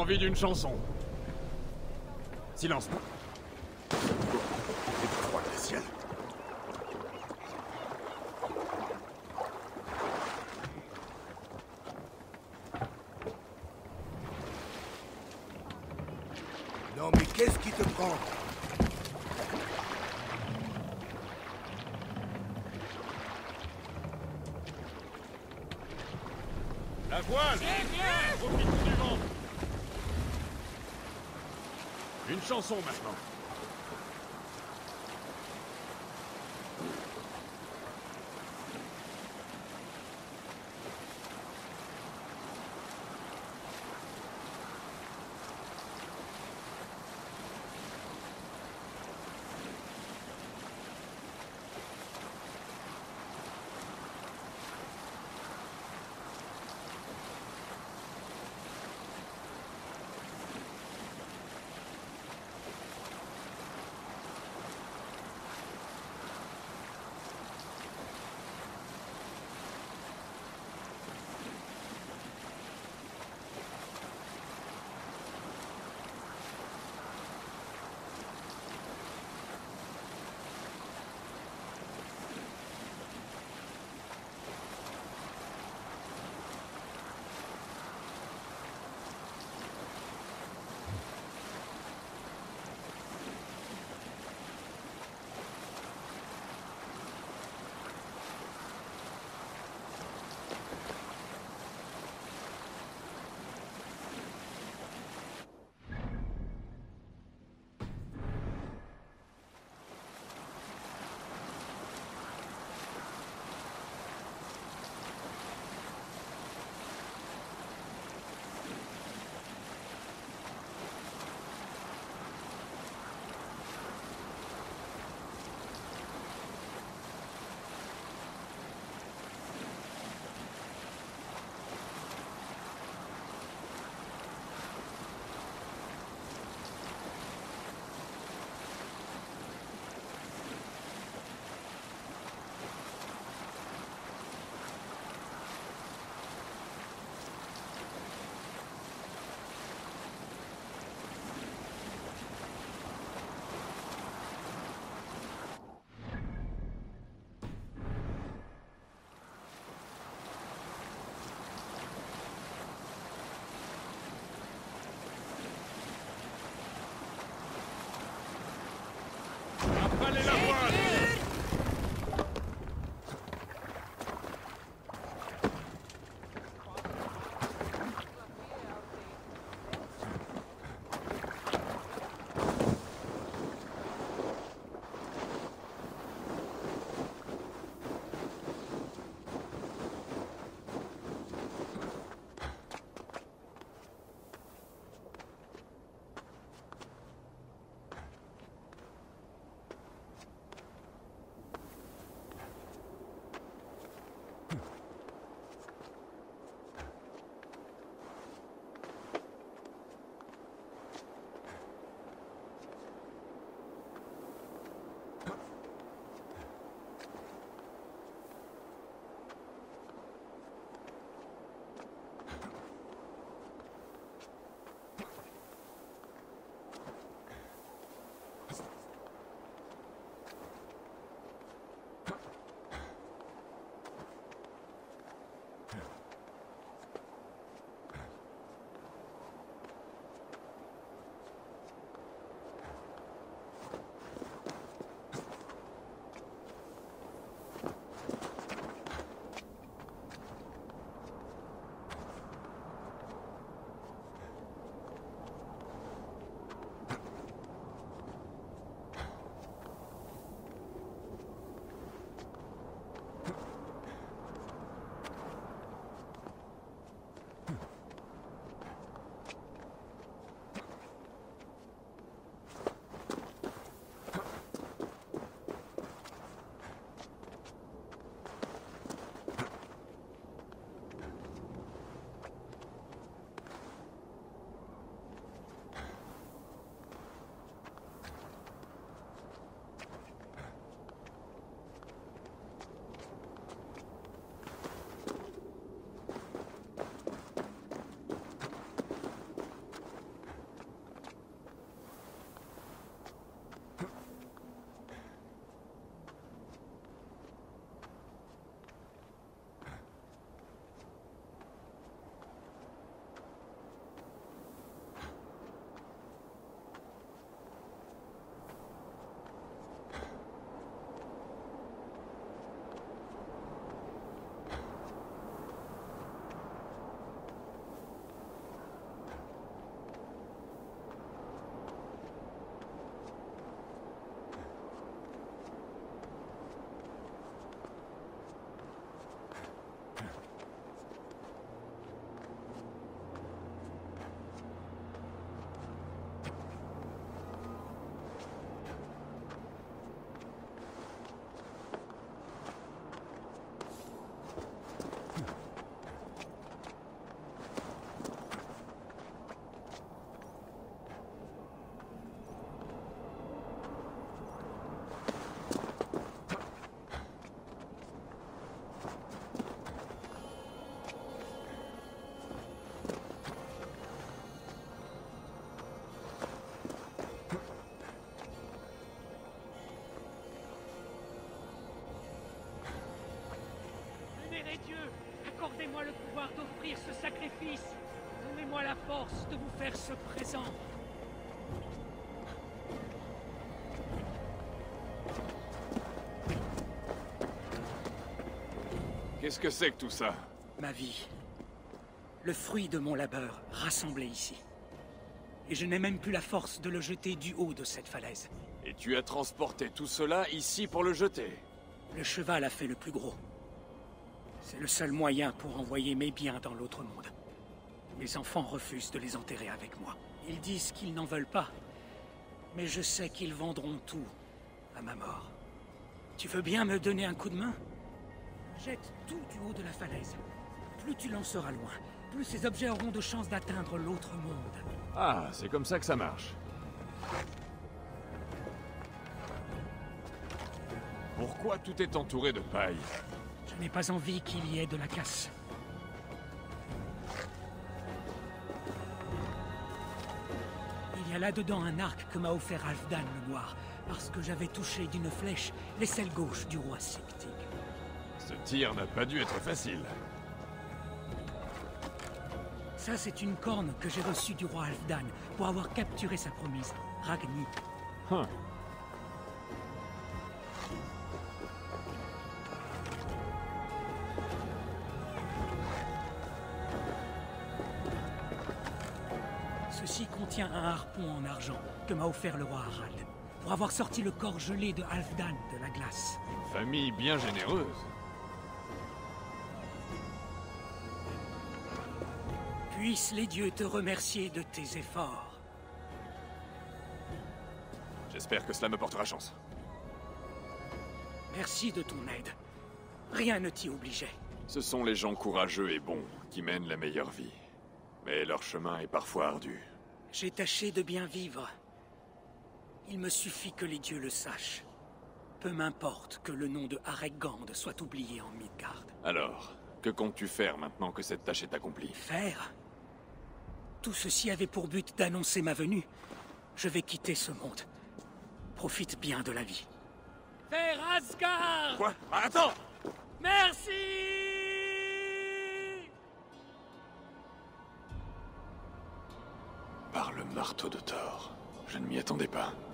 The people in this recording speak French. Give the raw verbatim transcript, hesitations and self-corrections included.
envie d'une chanson. Silence. Croix du ciel. Non mais qu'est-ce qui te prend? La voile! Profite du vent! Une chanson maintenant. Allez la voile! dieux, accordez-moi le pouvoir d'offrir ce sacrifice. Donnez-moi la force de vous faire ce présent. Qu'est-ce que c'est que tout ça? Ma vie. Le fruit de mon labeur, rassemblé ici. Et je n'ai même plus la force de le jeter du haut de cette falaise. Et tu as transporté tout cela ici pour le jeter? Le cheval a fait le plus gros. C'est le seul moyen pour envoyer mes biens dans l'autre monde. Mes enfants refusent de les enterrer avec moi. Ils disent qu'ils n'en veulent pas. Mais je sais qu'ils vendront tout à ma mort. Tu veux bien me donner un coup de main? Jette tout du haut de la falaise. Plus tu lanceras loin, plus ces objets auront de chances d'atteindre l'autre monde. Ah, c'est comme ça que ça marche. Pourquoi tout est entouré de paille? Je n'ai pas envie qu'il y ait de la casse. Il y a là-dedans un arc que m'a offert Halfdan le Noir, parce que j'avais touché d'une flèche l'aisselle gauche du roi sceptique. Ce tir n'a pas dû être facile. Ça, c'est une corne que j'ai reçue du roi Halfdan pour avoir capturé sa promise, Ragni. Huh. Ceci contient un harpon en argent que m'a offert le roi Harald, pour avoir sorti le corps gelé de Halfdan de la glace. Une famille bien généreuse. Puissent les dieux te remercier de tes efforts. J'espère que cela me portera chance. Merci de ton aide. Rien ne t'y obligeait. Ce sont les gens courageux et bons qui mènent la meilleure vie. Mais leur chemin est parfois ardu. J'ai tâché de bien vivre. Il me suffit que les dieux le sachent. Peu m'importe que le nom de Aregand soit oublié en Midgard. Alors, que comptes-tu faire maintenant que cette tâche est accomplie? Faire? Tout ceci avait pour but d'annoncer ma venue. Je vais quitter ce monde. Profite bien de la vie. Faire Asgard! Quoi? Attends! Merci! Par le marteau de Thor. Je ne m'y attendais pas.